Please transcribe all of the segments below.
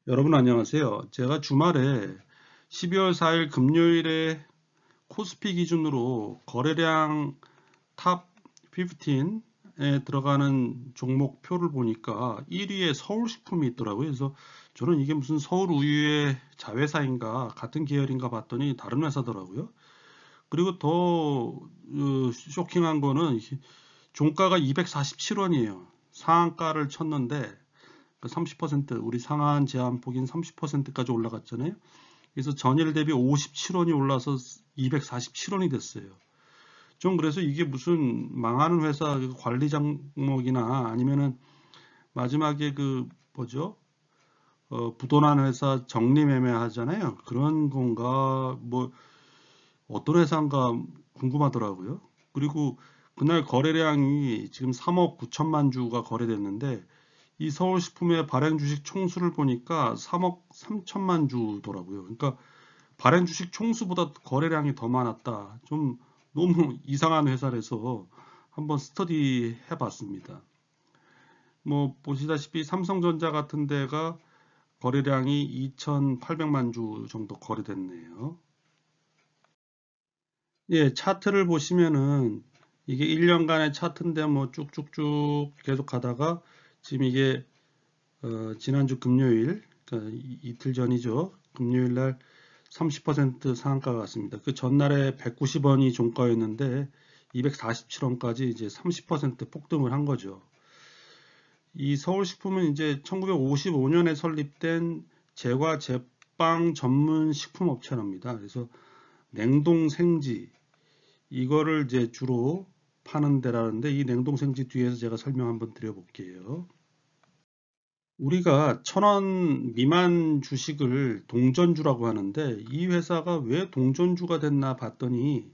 여러분 안녕하세요. 제가 주말에 12월 4일 금요일에 코스피 기준으로 거래량 탑 15에 들어가는 종목표를 보니까 1위에 서울식품이 있더라고요. 그래서 저는 이게 무슨 서울우유의 자회사인가 같은 계열인가 봤더니 다른 회사더라고요. 그리고 더 쇼킹한 거는 종가가 247원이에요. 상한가를 쳤는데 30% 우리 상한 제한폭인 30%까지 올라갔잖아요. 그래서 전일 대비 57원이 올라서 247원이 됐어요. 좀 그래서 이게 무슨 망하는 회사 관리 장목이나 아니면은 마지막에 그 뭐죠? 부도난 회사 정리매매 하잖아요. 그런 건가 뭐 어떤 회사인가 궁금하더라고요. 그리고 그날 거래량이 지금 3억 9천만 주가 거래됐는데 이 서울식품의 발행 주식 총수를 보니까 3억 3천만 주더라고요. 그러니까 발행 주식 총수보다 거래량이 더 많았다. 좀 너무 이상한 회사라서 한번 스터디 해봤습니다. 뭐 보시다시피 삼성전자 같은 데가 거래량이 2,800만 주 정도 거래됐네요. 예, 차트를 보시면은 이게 1년간의 차트인데 뭐 쭉쭉쭉 계속 가다가 지금 이게 지난주 금요일, 그러니까 이틀 전이죠. 금요일 날 30% 상한가가 갔습니다. 그 전날에 190원이 종가였는데 247원까지 이제 30% 폭등을 한 거죠. 이 서울식품은 이제 1955년에 설립된 제과 제빵 전문 식품업체랍니다. 그래서 냉동 생지 이거를 이제 주로 파는 데라는데 이 냉동 생지 뒤에서 제가 설명 한번 드려볼게요. 우리가 1,000원 미만 주식을 동전주라고 하는데 이 회사가 왜 동전주가 됐나 봤더니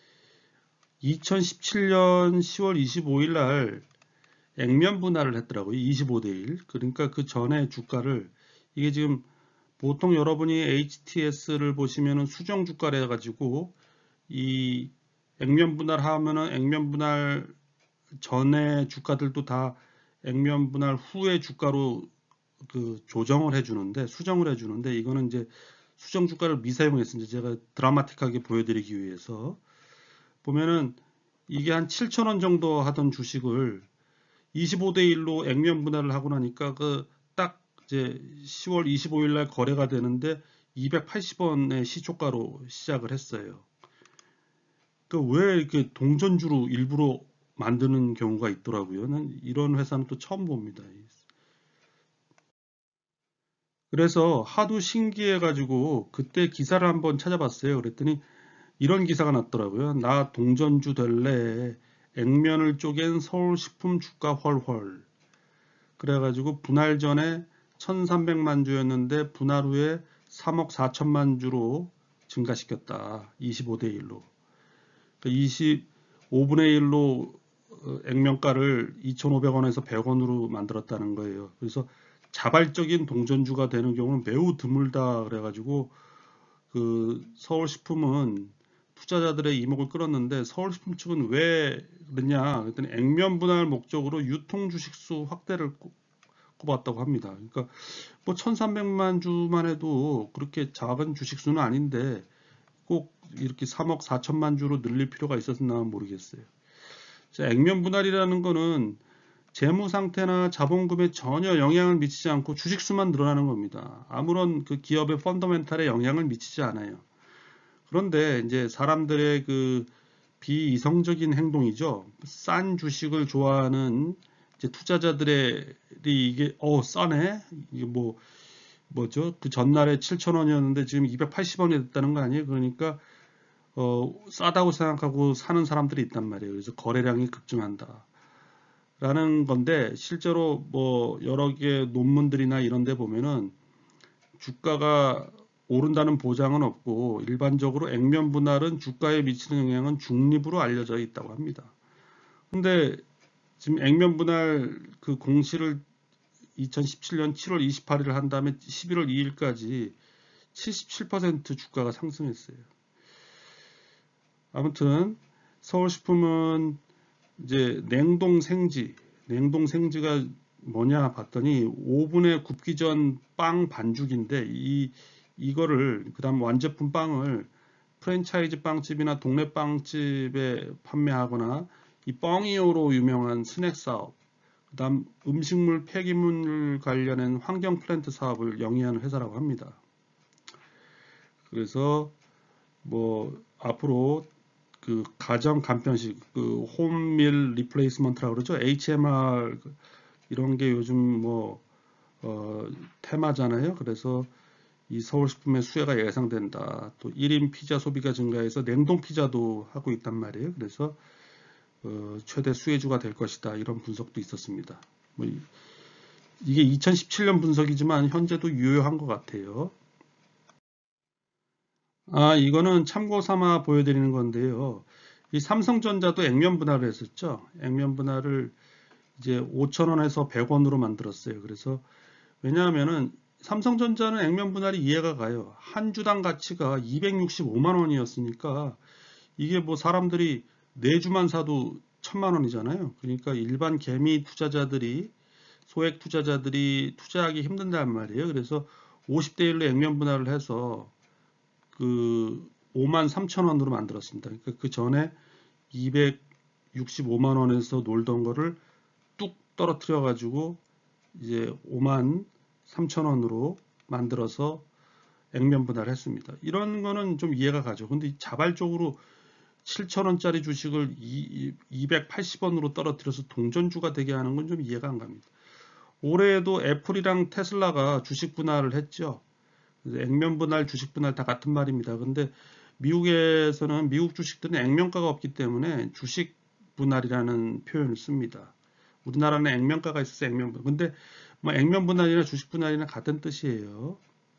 2017년 10월 25일 날 액면 분할을 했더라고요. 25대 1. 그러니까 그 전에 주가를 이게 지금 보통 여러분이 HTS를 보시면은 수정 주가래 가지고 이 액면 분할하면은 액면 분할 전에 주가들도 다 액면 분할 후에 주가로 그 조정을 해주는데 수정을 해주는데 이거는 이제 수정 주가를 미사용했습니다. 제가 드라마틱하게 보여드리기 위해서 보면은 이게 한 7,000원 정도 하던 주식을 25대 1로 액면 분할을 하고 나니까 그 딱 이제 10월 25일 날 거래가 되는데 280원의 시초가로 시작을 했어요. 그 왜 이렇게 동전주로 일부러 만드는 경우가 있더라고요. 이런 회사는 또 처음 봅니다. 그래서 하도 신기해가지고 그때 기사를 한번 찾아봤어요. 그랬더니 이런 기사가 났더라고요. 나 동전주 될래. 액면을 쪼갠 서울식품 주가 훨훨. 그래가지고 분할 전에 1,300만 주였는데 분할 후에 3억 4천만 주로 증가시켰다. 25대 1로. 25분의 1로 액면가를 2,500원에서 100원으로 만들었다는 거예요. 그래서 자발적인 동전주가 되는 경우는 매우 드물다 그래가지고 그 서울식품은 투자자들의 이목을 끌었는데 서울식품 측은 왜 그러냐 그랬더니 액면 분할 목적으로 유통 주식수 확대를 꼽았다고 합니다. 그러니까 뭐 1,300만 주만 해도 그렇게 작은 주식수는 아닌데 꼭 이렇게 3억 4천만 주로 늘릴 필요가 있었나 모르겠어요. 자, 액면 분할이라는 거는 재무 상태나 자본금에 전혀 영향을 미치지 않고 주식수만 늘어나는 겁니다. 아무런 그 기업의 펀더멘탈에 영향을 미치지 않아요. 그런데 이제 사람들의 그 비이성적인 행동이죠. 싼 주식을 좋아하는 이제 투자자들의 이게 싸네. 이게 뭐죠? 그 전날에 7,000원이었는데 지금 280원이 됐다는 거 아니에요? 그러니까 싸다고 생각하고 사는 사람들이 있단 말이에요. 그래서 거래량이 급증한다. 라는 건데 실제로 뭐 여러 개 논문들이나 이런 데 보면은 주가가 오른다는 보장은 없고 일반적으로 액면 분할은 주가에 미치는 영향은 중립으로 알려져 있다고 합니다. 근데 지금 액면 분할 그 공시를 2017년 7월 28일 한 다음에 11월 2일까지 77% 주가가 상승했어요. 아무튼 서울식품은 이제 냉동 생지가 뭐냐 봤더니 오븐에 굽기 전 빵 반죽인데 이거를 그다음 완제품 빵을 프랜차이즈 빵집이나 동네 빵집에 판매하거나 이 뻥이오로 유명한 스낵 사업, 그다음 음식물 폐기물 관련한 환경 플랜트 사업을 영위하는 회사라고 합니다. 그래서 뭐 앞으로 그 가정 간편식, 그 홈밀 리플레이스먼트라고 그러죠. HMR 이런 게 요즘 뭐 테마잖아요. 그래서 이 서울식품의 수혜가 예상된다. 또 1인 피자 소비가 증가해서 냉동 피자도 하고 있단 말이에요. 그래서 최대 수혜주가 될 것이다. 이런 분석도 있었습니다. 뭐 이게 2017년 분석이지만 현재도 유효한 것 같아요. 이거는 참고 삼아 보여드리는 건데요. 이 삼성전자도 액면 분할을 했었죠. 액면 분할을 이제 5,000원에서 100원으로 만들었어요. 그래서 왜냐하면은 삼성전자는 액면 분할이 이해가 가요. 한 주당 가치가 265만 원이었으니까 이게 뭐 사람들이 4주만 사도 1,000만 원이잖아요. 그러니까 일반 개미 투자자들이 소액 투자자들이 투자하기 힘든단 말이에요. 그래서 50대 1로 액면 분할을 해서 그 5만 3천 원으로 만들었습니다. 그러니까 그 전에 265만 원에서 놀던 거를 뚝 떨어뜨려 가지고 이제 5만 3천 원으로 만들어서 액면 분할을 했습니다. 이런 거는 좀 이해가 가죠. 근데 자발적으로 7천 원짜리 주식을 280원으로 떨어뜨려서 동전주가 되게 하는 건 좀 이해가 안 갑니다. 올해에도 애플이랑 테슬라가 주식 분할을 했죠. 액면 분할, 주식 분할 다 같은 말입니다. 근데 미국에서는 미국 주식들은 액면가가 없기 때문에 주식 분할이라는 표현을 씁니다. 우리나라는 액면가가 있어서 액면 분할. 근데 뭐 액면 분할이나 주식 분할이나 같은 뜻이에요.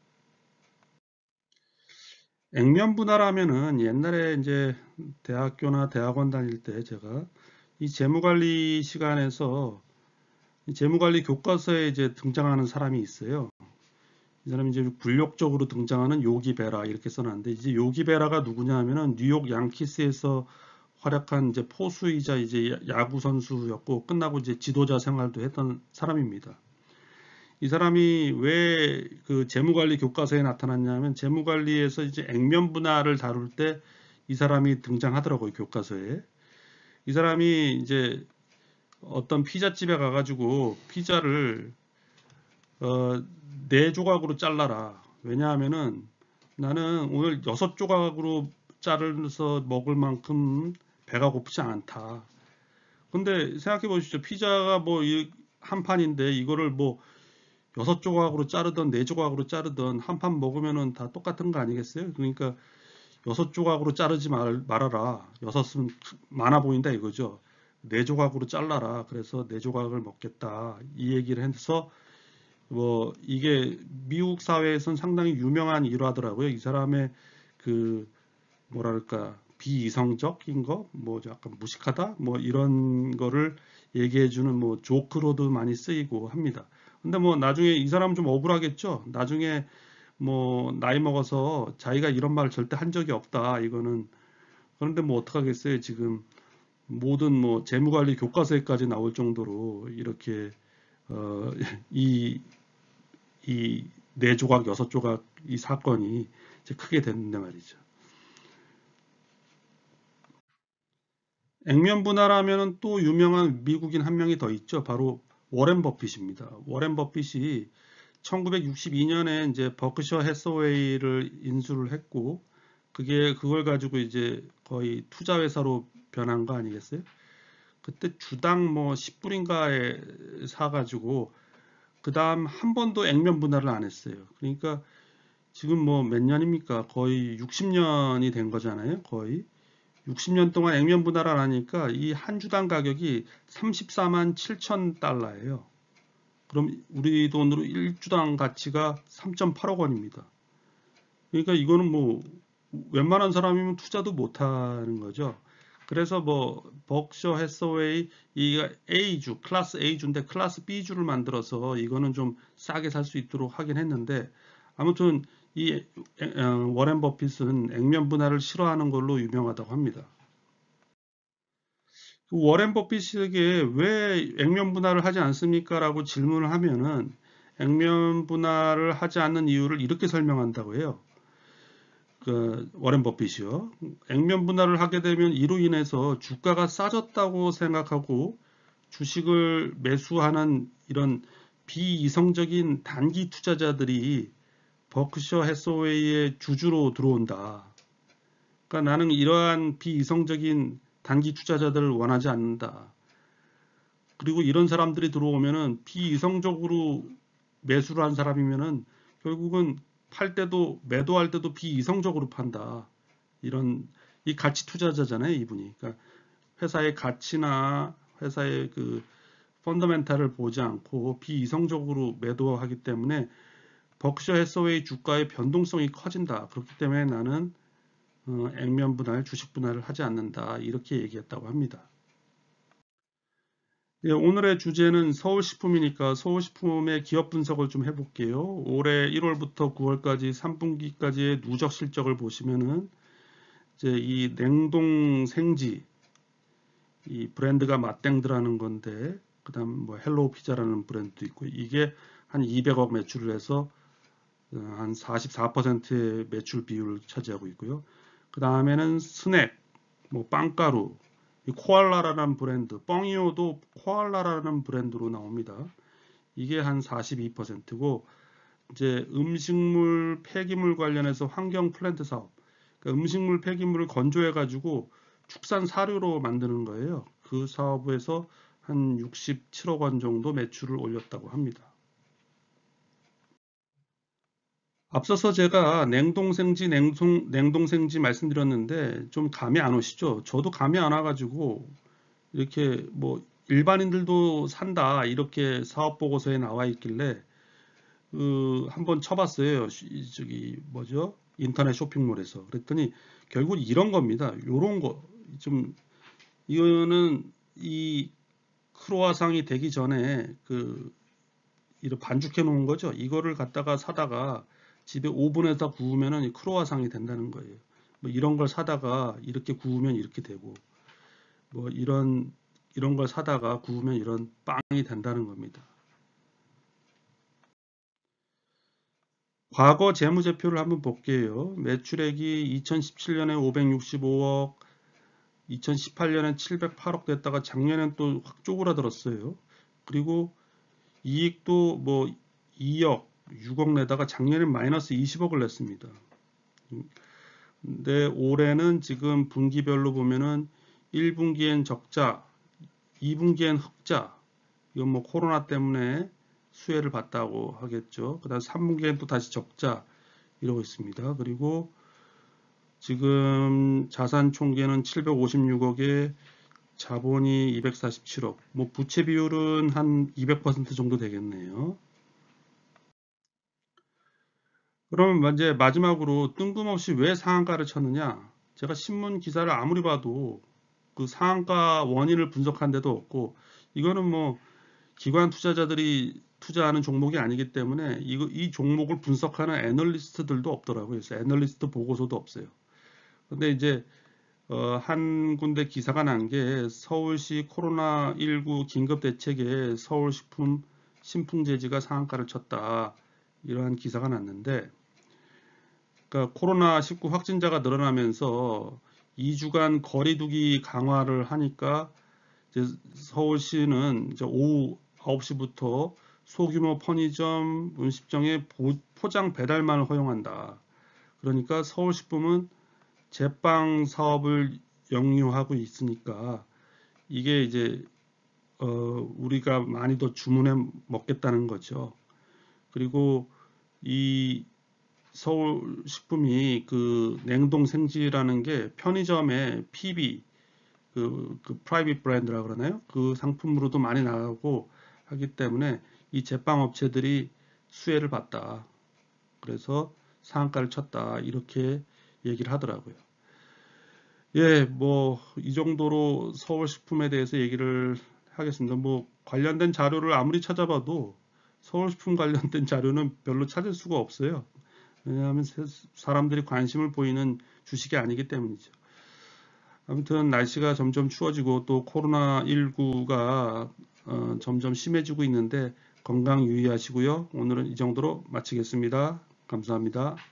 액면 분할하면은 옛날에 이제 대학교나 대학원 다닐 때 제가 이 재무관리 시간에서 이 재무관리 교과서에 이제 등장하는 사람이 있어요. 이 사람이 이제 굴욕적으로 등장하는 요기 베라 이렇게 써놨는데 이제 요기 베라가 누구냐 하면은 뉴욕 양키스에서 활약한 이제 포수이자 이제 야구 선수였고 끝나고 이제 지도자 생활도 했던 사람입니다. 이 사람이 왜 그 재무관리 교과서에 나타났냐면 재무관리에서 이제 액면 분할을 다룰 때 이 사람이 등장하더라고요, 교과서에. 이 사람이 이제 어떤 피자집에 가가지고 피자를 어, 4조각으로 잘라라. 왜냐하면은 나는 오늘 6조각으로 자르서 먹을 만큼 배가 고프지 않다. 근데 생각해 보십시오. 피자가 뭐 한 판인데 이거를 뭐 6조각으로 자르던 4조각으로 자르던 한 판 먹으면은 다 똑같은 거 아니겠어요? 그러니까 6조각으로 자르지 말아라. 6은 많아 보인다 이거죠. 4조각으로 잘라라. 그래서 4조각을 먹겠다. 이 얘기를 해서 뭐 이게 미국 사회에선 상당히 유명한 일화더라고요. 이 사람의 그 뭐랄까 비이성적인 거, 뭐 약간 무식하다, 뭐 이런 거를 얘기해주는 뭐 조크로도 많이 쓰이고 합니다. 근데 뭐 나중에 이 사람은 좀 억울하겠죠. 나중에 뭐 나이 먹어서 자기가 이런 말을 절대 한 적이 없다. 이거는 그런데 뭐 어떡하겠어요. 지금 모든 뭐 재무관리 교과서에까지 나올 정도로 이렇게 어, 이, 이 4조각, 6조각 이 사건이 이제 크게 됐는데 말이죠. 액면 분할하면은 또 유명한 미국인 한 명이 더 있죠. 바로 워렌 버핏입니다. 워렌 버핏이 1962년에 이제 버크셔 해서웨이를 인수를 했고 그걸 가지고 이제 거의 투자 회사로 변한 거 아니겠어요? 그때 주당 뭐 10불인가에 사가지고 그 다음 한 번도 액면 분할을 안 했어요. 그러니까 지금 뭐 몇 년입니까? 거의 60년이 된 거잖아요. 거의 60년 동안 액면 분할을 안 하니까 이 한 주당 가격이 34만 7천 달러예요. 그럼 우리 돈으로 1주당 가치가 3.8억 원입니다. 그러니까 이거는 뭐 웬만한 사람이면 투자도 못 하는 거죠. 그래서 뭐 버크셔 해서웨이 이 A주, 클래스 A주인데 클래스 B주를 만들어서 이거는 좀 싸게 살 수 있도록 하긴 했는데 아무튼 이 워렌 버핏은 액면 분할을 싫어하는 걸로 유명하다고 합니다. 워렌 버핏에게 왜 액면 분할을 하지 않습니까? 라고 질문을 하면은 액면 분할을 하지 않는 이유를 이렇게 설명한다고 해요. 그 워렌 버핏이요. 액면 분할을 하게 되면 이로 인해서 주가가 싸졌다고 생각하고 주식을 매수하는 이런 비이성적인 단기 투자자들이 버크셔 해서웨이의 주주로 들어온다. 그러니까 나는 이러한 비이성적인 단기 투자자들을 원하지 않는다. 그리고 이런 사람들이 들어오면은 비이성적으로 매수를 한 사람이면은 결국은 팔 때도 매도할 때도 비이성적으로 판다. 이런 이 가치 투자자잖아요, 이분이. 그러니까 회사의 가치나 회사의 그 펀더멘탈을 보지 않고 비이성적으로 매도하기 때문에 버크셔 해서웨이 주가의 변동성이 커진다. 그렇기 때문에 나는 액면 분할, 주식 분할을 하지 않는다. 이렇게 얘기했다고 합니다. 예, 오늘의 주제는 서울식품이니까 서울식품의 기업 분석을 좀 해볼게요. 올해 1월부터 9월까지 3분기까지의 누적 실적을 보시면은 이제 이 냉동 생지 이 브랜드가 맛땡드라는 건데 그다음 뭐 헬로우 피자라는 브랜드도 있고 이게 한 200억 매출을 해서 한 44%의 매출 비율을 차지하고 있고요. 그 다음에는 스낵, 뭐 빵가루, 이 코알라라는 브랜드, 뻥이오도 코알라라는 브랜드로 나옵니다. 이게 한 42%고 이제 음식물 폐기물 관련해서 환경 플랜트 사업, 그러니까 음식물 폐기물을 건조해 가지고 축산 사료로 만드는 거예요. 그 사업에서 한 67억 원 정도 매출을 올렸다고 합니다. 앞서서 제가 냉동생지, 냉동생지 말씀드렸는데 좀 감이 안 오시죠? 저도 감이 안 와가지고 이렇게 뭐 일반인들도 산다 이렇게 사업 보고서에 나와 있길래 그 한번 쳐봤어요. 저기 뭐죠? 인터넷 쇼핑몰에서 그랬더니 결국 이런 겁니다. 요런 거 좀 이거는 이 크로아상이 되기 전에 그 이런 반죽해 놓은 거죠. 이거를 갖다가 사다가 집에 오븐에다 구우면은 크로와상이 된다는 거예요. 뭐 이런 걸 사다가 이렇게 구우면 이렇게 되고 뭐 이런 걸 사다가 구우면 이런 빵이 된다는 겁니다. 과거 재무제표를 한번 볼게요. 매출액이 2017년에 565억, 2018년에 708억 됐다가 작년엔 또 확 쪼그라들었어요. 그리고 이익도 뭐 2억, 6억 내다가 작년에 마이너스 20억을 냈습니다. 근데 올해는 지금 분기별로 보면은 1분기엔 적자, 2분기엔 흑자. 이건 뭐 코로나 때문에 수혜를 봤다고 하겠죠. 그다음 3분기엔 또 다시 적자 이러고 있습니다. 그리고 지금 자산 총계는 756억에 자본이 247억. 뭐 부채 비율은 한 200% 정도 되겠네요. 그럼 이제 마지막으로 뜬금없이 왜 상한가를 쳤느냐? 제가 신문 기사를 아무리 봐도 그 상한가 원인을 분석한 데도 없고 이거는 뭐 기관 투자자들이 투자하는 종목이 아니기 때문에 이 종목을 분석하는 애널리스트들도 없더라고요. 그래서 애널리스트 보고서도 없어요. 근데 이제 한 군데 기사가 난 게 서울시 코로나19 긴급 대책에 서울식품 신풍제지가 상한가를 쳤다. 이러한 기사가 났는데 그러니까 코로나19 확진자가 늘어나면서 2주간 거리두기 강화를 하니까 이제 서울시는 이제 오후 9시부터 소규모 편의점, 음식점의 포장 배달만을 허용한다. 그러니까 서울식품은 제빵 사업을 영위하고 있으니까 이게 이제 우리가 많이 더 주문해 먹겠다는 거죠. 그리고 이 서울식품이 그 냉동 생지라는 게 편의점의 PB 그 프라이빗 브랜드라 그러나요? 그 상품으로도 많이 나가고 하기 때문에 이 제빵 업체들이 수혜를 봤다. 그래서 상한가를 쳤다. 이렇게 얘기를 하더라고요. 예, 뭐 이 정도로 서울식품에 대해서 얘기를 하겠습니다. 뭐 관련된 자료를 아무리 찾아봐도 서울식품 관련된 자료는 별로 찾을 수가 없어요. 왜냐하면 사람들이 관심을 보이는 주식이 아니기 때문이죠. 아무튼 날씨가 점점 추워지고 또 코로나19가 점점 심해지고 있는데 건강 유의하시고요. 오늘은 이 정도로 마치겠습니다. 감사합니다.